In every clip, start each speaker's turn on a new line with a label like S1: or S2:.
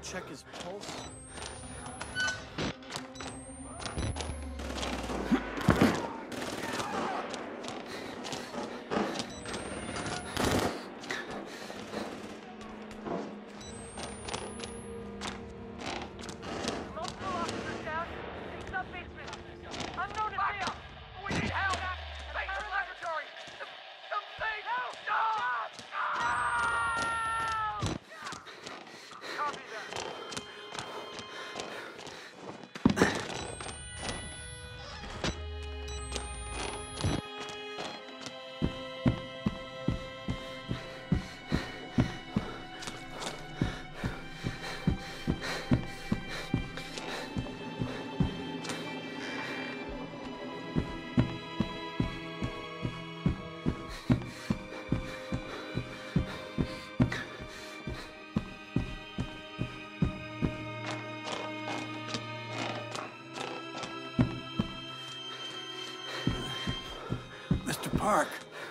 S1: check his pulse? Park.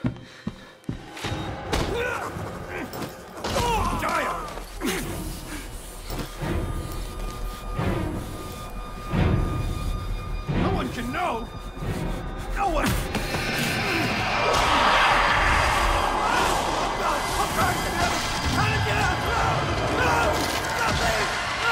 S1: No one can know. No one. How to get out? No! Nothing!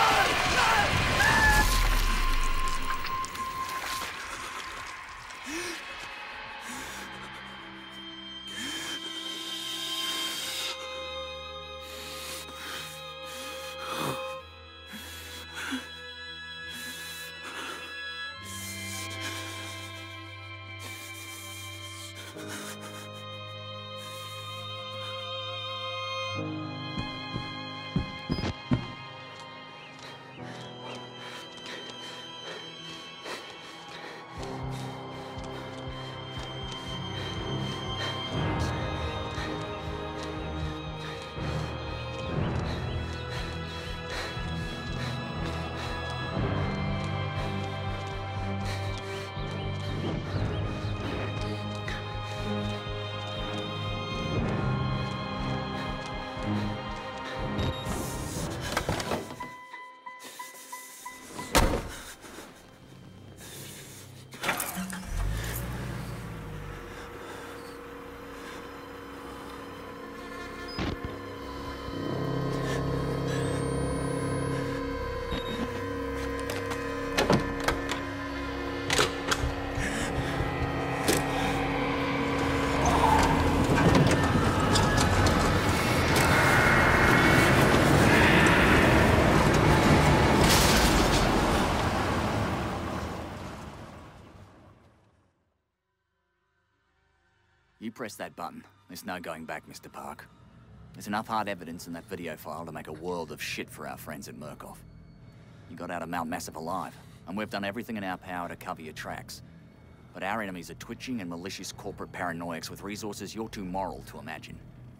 S2: You press that button. There's no going back, Mr. Park. There's enough hard evidence in that video file to make a world of shit for our friends at Murkoff. You got out of Mount Massive alive, and we've done everything in our power to cover your tracks. But our enemies are twitching and malicious corporate paranoics with resources you're too moral to imagine.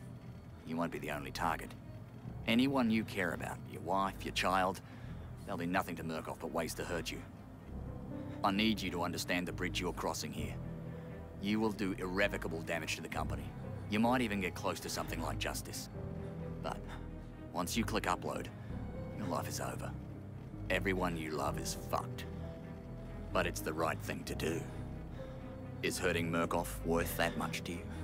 S2: You won't be the only target. Anyone you care about, your wife, your child, there'll be nothing to Murkoff but ways to hurt you. I need you to understand the bridge you're crossing here. You will do irrevocable damage to the company. You might even get close to something like justice. But once you click upload, your life is over. Everyone you love is fucked. But it's the right thing to do. Is hurting Murkoff worth that much to you?